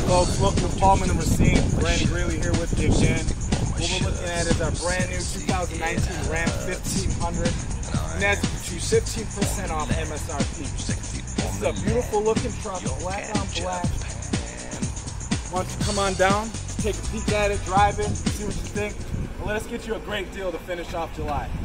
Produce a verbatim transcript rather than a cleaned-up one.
folks, welcome to Palmen and Racine. Brandon Greeley here with you again. What we're looking at is our brand new two thousand nineteen Ram fifteen hundred. And that's fifteen percent off M S R P. This is a beautiful looking truck, black on black. Why don't you come on down, take a peek at it, drive it, see what you think, and let us get you a great deal to finish off July.